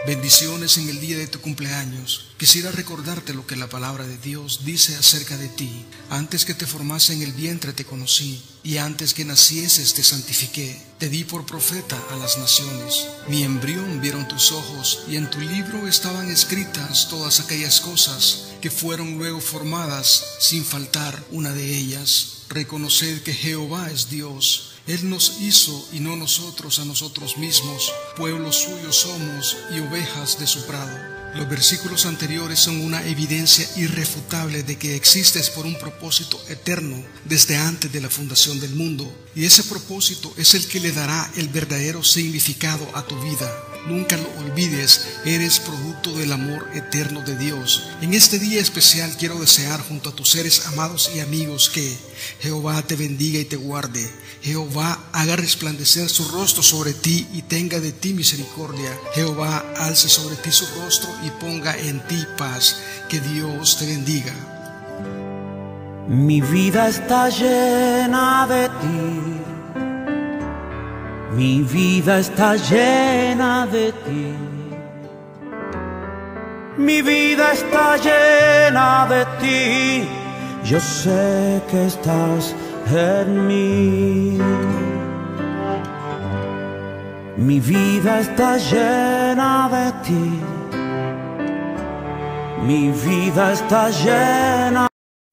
Bendiciones en el día de tu cumpleaños. Quisiera recordarte lo que la palabra de Dios dice acerca de ti. Antes que te formase en el vientre te conocí, y antes que nacieses te santifiqué. Te di por profeta a las naciones. Mi embrión vieron tus ojos, y en tu libro estaban escritas todas aquellas cosas que fueron luego formadas, sin faltar una de ellas. Reconoced que Jehová es Dios. Él nos hizo y no nosotros a nosotros mismos. Pueblo suyo somos y ovejas de su prado. Los versículos anteriores son una evidencia irrefutable de que existes por un propósito eterno desde antes de la fundación del mundo. Y ese propósito es el que le dará el verdadero significado a tu vida. Nunca lo olvides, eres producto del amor eterno de Dios. En este día especial quiero desear junto a tus seres amados y amigos que Jehová te bendiga y te guarde. Jehová haga resplandecer su rostro sobre ti y tenga de ti misericordia. Jehová alce sobre ti su rostro y ponga en ti paz. Que Dios te bendiga. Mi vida está llena de ti. Mi vida está llena de ti. Mi vida está llena de ti. Yo sé que estás en mí. Mi vida está llena de ti. Mi vida está llena.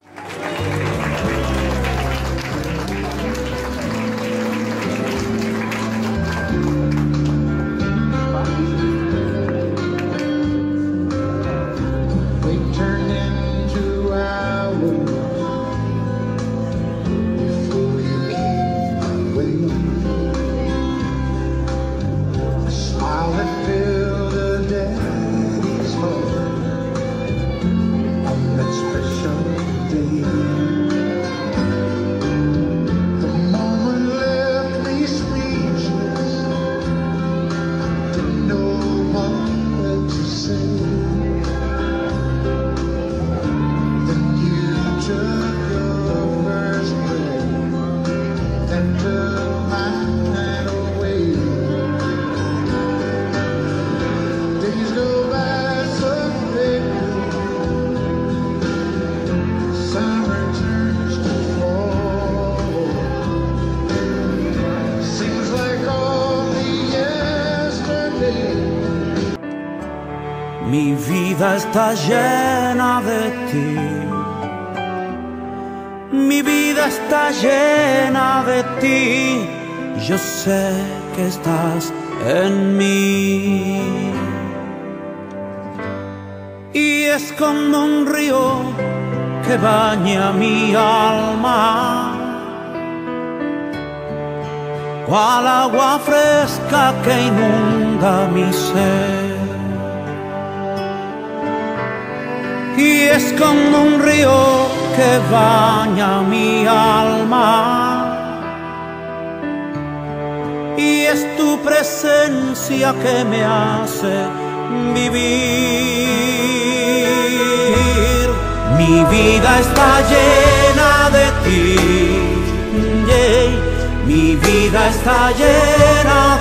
Mi vida está llena de ti. Mi vida está llena de ti. Yo sé que estás en mí. Y es como un río que baña mi alma, cual agua fresca que inunda mi ser. Y es como un río que baña mi alma. Y es tu presencia que me hace vivir. Mi vida está llena de ti. Yeah. Mi vida está llena.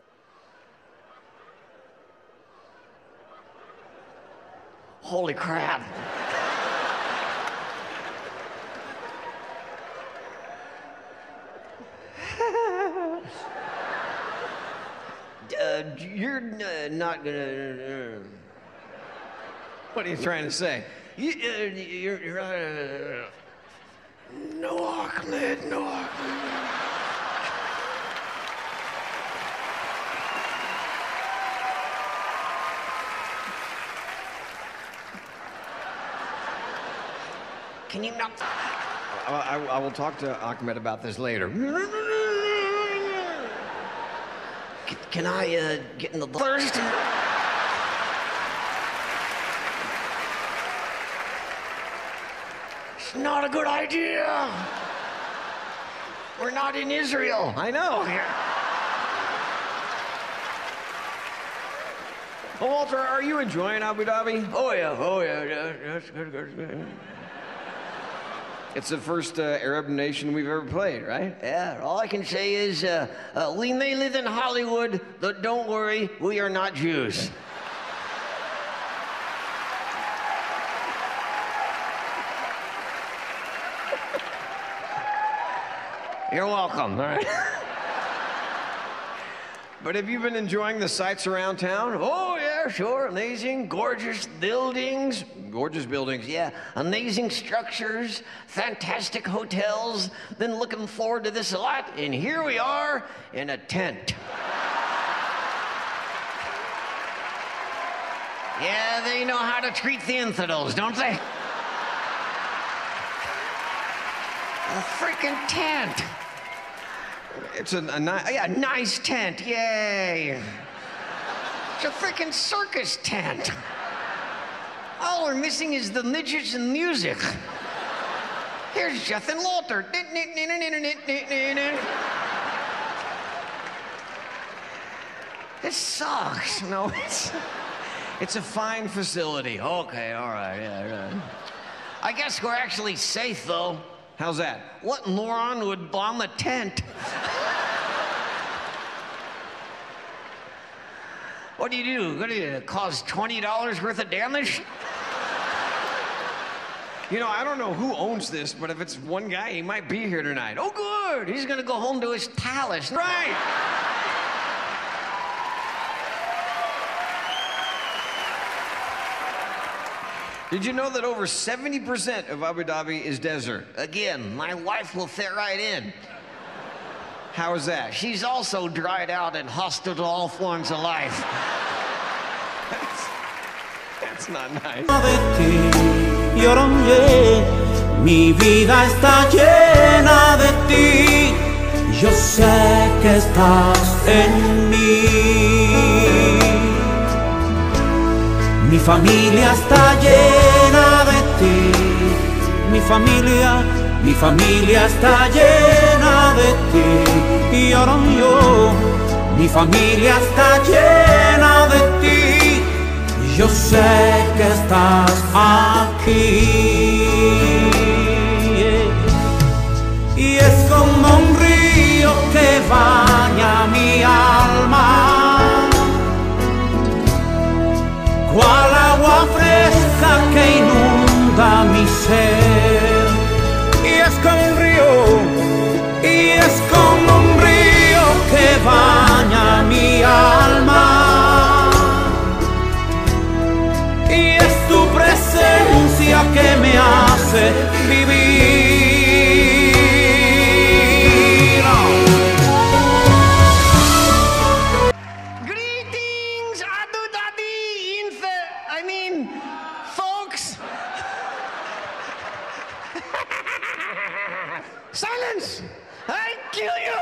Holy crap. You're not gonna. What are you trying to say? You're no, Ahmed, no, Ahmed. Can you not? I will talk to Ahmed about this later. Can I get in the first? It's not a good idea. We're not in Israel. I know. Well, Walter, are you enjoying Abu Dhabi? Oh yeah, that's good. It's the first Arab nation we've ever played, right? Yeah, all I can say is we may live in Hollywood, but don't worry, we are not Jews. You're welcome. All right. But have you been enjoying the sights around town? Oh, yeah, sure. Amazing, gorgeous buildings. Gorgeous buildings, yeah. Amazing structures, fantastic hotels. Been looking forward to this a lot. And here we are in a tent. Yeah, they know how to treat the infidels, don't they? A freaking tent. It's a nice tent, yay. It's a freaking circus tent. All we're missing is the midgets and music. Here's Jeff and Walter. This sucks. No, it's a fine facility. Okay, all right, yeah. I guess we're actually safe, though. How's that? What moron would bomb a tent? What do you do? What do you cause $20 worth of damage? You know, I don't know who owns this, but if it's one guy, he might be here tonight. Oh, good. He's gonna go home to his palace. Right. Did you know that over 70% of Abu Dhabi is desert? Again, my wife will fit right in. How is that? She's also dried out and hostile to all forms of life. That's not nice. Mi vida está llena de ti. Yo sé que estás en mí. Mi familia está llena de ti. Mi familia está llena de ti. Y ahora yo, mi familia está llena de ti. Yo sé que estás aquí. Y es como un río que baña mi alma, cual agua fresca que inunda mi ser. Y es como un río que baña mi alma. Y es tu presencia que me hace vivir. Greetings, Abu Dhabi, folks. Silence! I kill you!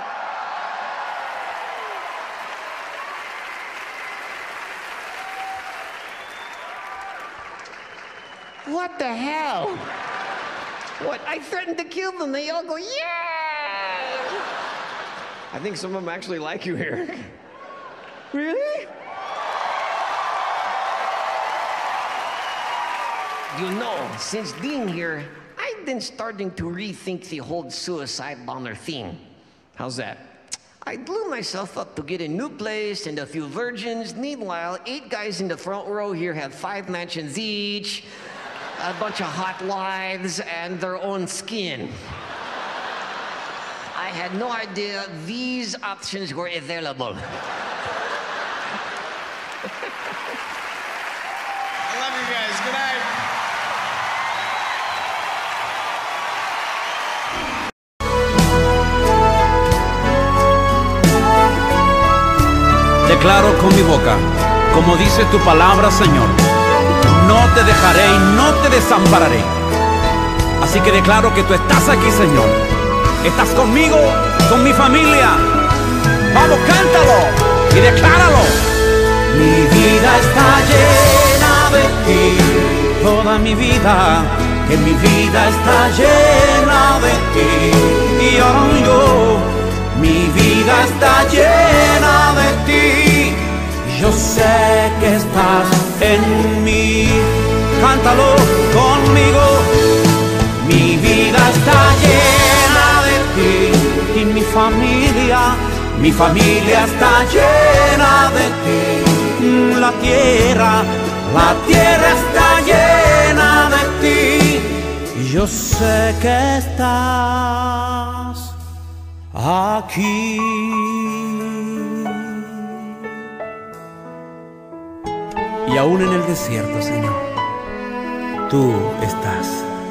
What the hell? What? I threatened to kill them. They all go, yeah! I think some of them actually like you here. Really? You know, since being here, I've been starting to rethink the whole suicide bomber thing. How's that? I blew myself up to get a new place and a few virgins. Meanwhile, 8 guys in the front row here have 5 mansions each, a bunch of hot wives, and their own skin. I had no idea these options were available. I love you guys. Good night. Declaro con mi boca, como dice tu palabra, Señor, no te dejaré y no te desampararé. Así que declaro que tú estás aquí, Señor. Estás conmigo, con mi familia. Vamos, cántalo y decláralo. Mi vida está llena de ti. Toda mi vida, que mi vida está llena de ti. Y ahora yo, mi vida está llena de ti. Yo sé que estás en mí. Cántalo conmigo. Mi vida está llena de ti. Y mi familia está llena de ti. La tierra está llena de ti. Yo sé que estás aquí. Y aún en el desierto, Señor, tú estás.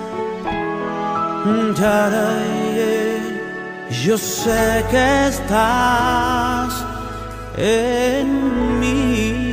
Yo sé que estás en mí.